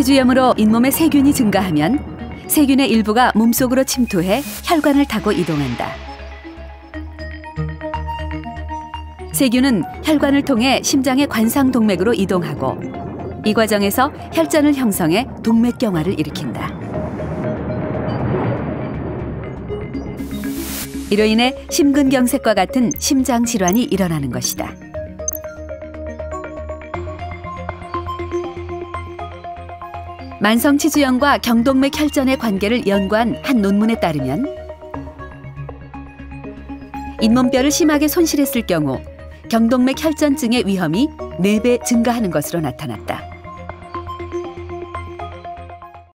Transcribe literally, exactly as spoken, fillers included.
치주염으로 잇몸에 세균이 증가하면 세균의 일부가 몸속으로 침투해 혈관을 타고 이동한다. 세균은 혈관을 통해 심장의 관상동맥으로 이동하고 이 과정에서 혈전을 형성해 동맥경화를 일으킨다. 이로 인해 심근경색과 같은 심장 질환이 일어나는 것이다. 만성치주염과 경동맥 혈전의 관계를 연구한 한 논문에 따르면 잇몸뼈를 심하게 손실했을 경우 경동맥 혈전증의 위험이 네 배 증가하는 것으로 나타났다.